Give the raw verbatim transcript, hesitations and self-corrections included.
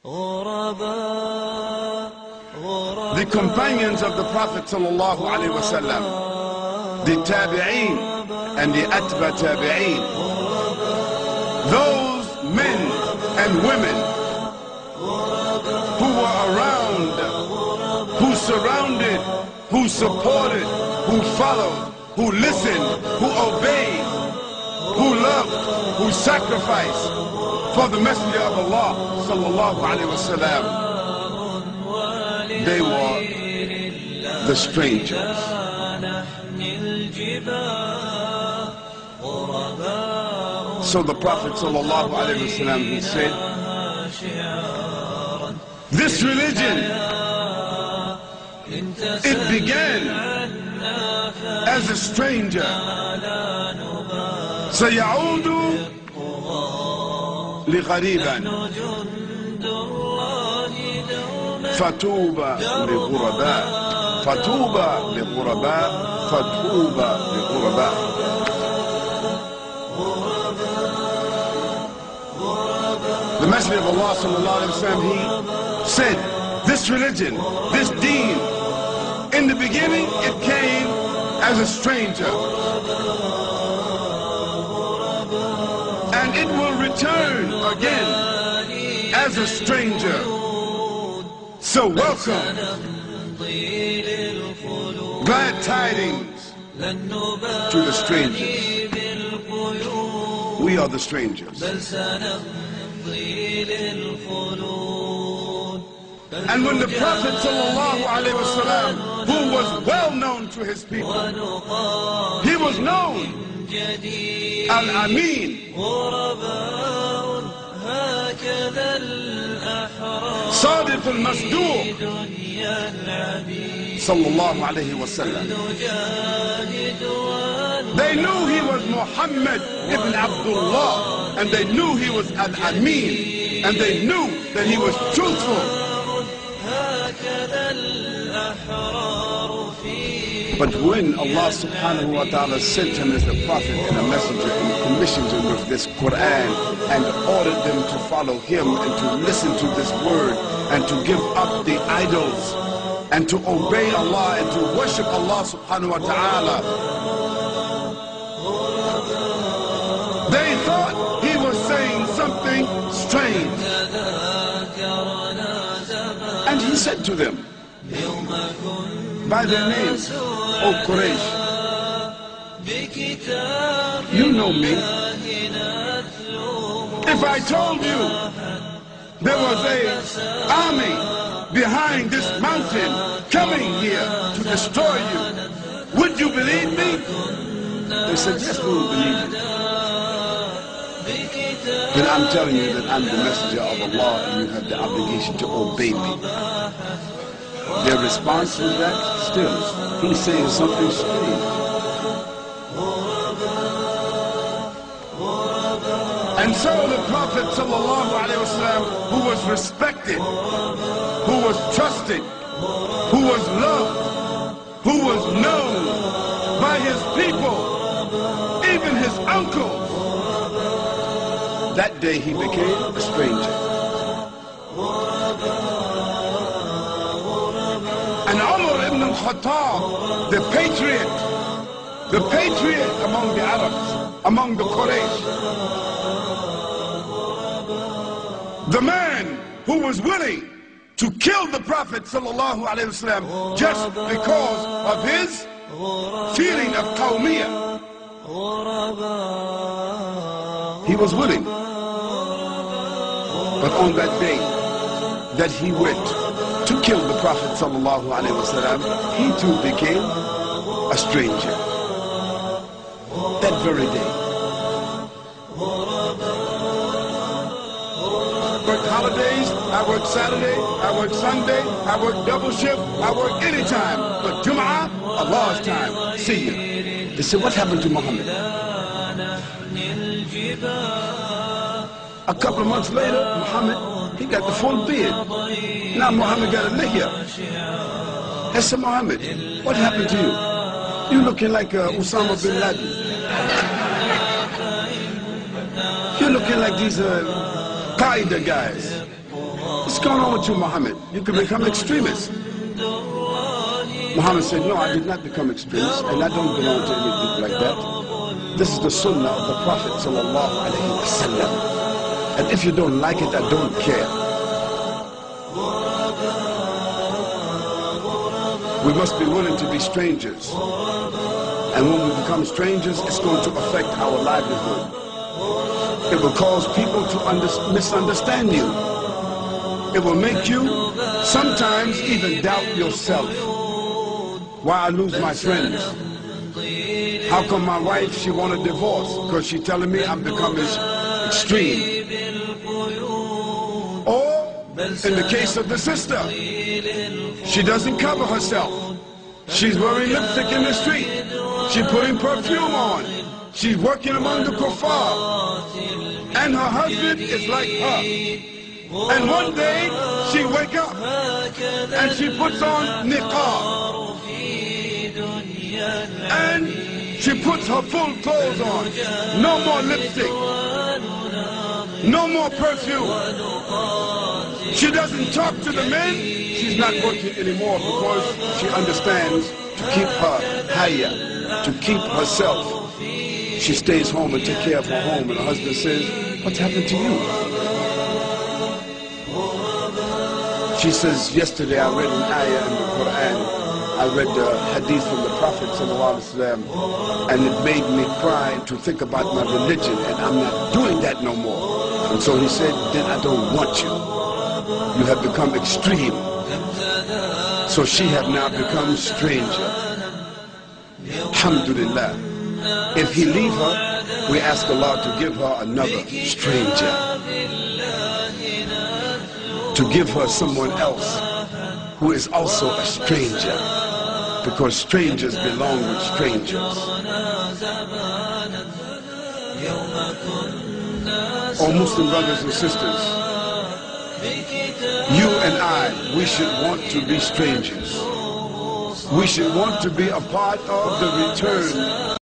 The companions of the Prophet sallallahu alaihi wasallam, the tabi'een and the atba tabi'een, those men and women who were around, who surrounded, who supported, who followed, who listened, who obeyed, who loved, who sacrificed for the Messenger of Allah sallallahu alaihi wasallam. They were the strangers. So the Prophet sallallahu alaihi wasallam, he said, this religion, it began as a stranger. سيعود لغريبا فتوبى لغرباء فتوبى لغرباء فتوبى لغرباء. The Messenger of Allah sallallahu alaihi wasallam, he said, this religion, this deen, in the beginning it came as a stranger, and it will return again as a stranger. So welcome, glad tidings to the strangers. We are the strangers. And when the Prophet ﷺ, who was well known to his people, he was known Al-Amin, Sadiq al-Masduq, sallallahu alayhi wa sallam. They knew he was Muhammad ibn Abdullah, and they knew he was Al-Amin, and they knew that he was truthful. But when Allah subhanahu wa ta'ala sent him as a prophet and a messenger and commissioned him with this Quran and ordered them to follow him and to listen to this word and to give up the idols and to obey Allah and to worship Allah subhanahu wa ta'ala, they thought he was saying something strange. And he said to them, by their names, O Quraysh, you know me. If I told you there was an army behind this mountain coming here to destroy you, would you believe me? They said, yes, we will believe you. Then I'm telling you that I'm the messenger of Allah and you have the obligation to obey me. Their response is that still, he's saying something strange. And so the Prophet ﷺ, who was respected, who was trusted, who was loved, who was known by his people, even his uncles, that day he became a stranger. And Umar ibn al-Khattab, the patriot, the patriot among the Arabs, among the Quraysh, the man who was willing to kill the Prophet sallallahu alaihi wasallam just because of his feeling of qawmiyah. He was willing. But on that day that he went to kill the Prophet sallallahu alaihi wasallam, he too became a stranger. That very day. I work holidays, I work Saturday, I work Sunday, I work double shift, I work any time. But Jum'ah, Allah's time. See you. They said, what happened to Muhammad? A couple of months later, Muhammad, he got the full beard. Now Muhammad got a lihya. I said, Muhammad, what happened to you? You looking like uh, Osama bin Laden. You're looking like these uh, Qaeda guys. What's going on with you, Muhammad? You could become extremist. Muhammad said, no, I did not become extremist, and I don't belong to any group like that. This is the sunnah of the Prophet sallallahu alaihi wasallam. And if you don't like it, I don't care. We must be willing to be strangers. And when we become strangers, it's going to affect our livelihood. It will cause people to under misunderstand you. It will make you sometimes even doubt yourself. Why I lose my friends? How come my wife, she want a divorce? Because she's telling me I'm becoming extreme. Or, in the case of the sister, she doesn't cover herself. She's wearing lipstick in the street. She's putting perfume on. She's working among the kuffar. And her husband is like her. And one day, she wake up and she puts on niqab. And she puts her full clothes on. No more lipstick. No more perfume. She doesn't talk to the men. She's not working anymore because she understands to keep her higher, to keep herself. She stays home and take care of her home, and her husband says, what's happened to you? She says, yesterday I read an ayah in the Quran. I read the hadith from the Prophet ﷺ, and it made me cry to think about my religion, and I'm not doing that no more. And so he said, then I don't want you. You have become extreme. So she have now become stranger. Alhamdulillah. If he leave her, we ask Allah to give her another stranger. To give her someone else who is also a stranger. Because strangers belong with strangers. Oh, Muslim brothers and sisters, you and I, we should want to be strangers. We should want to be a part of the return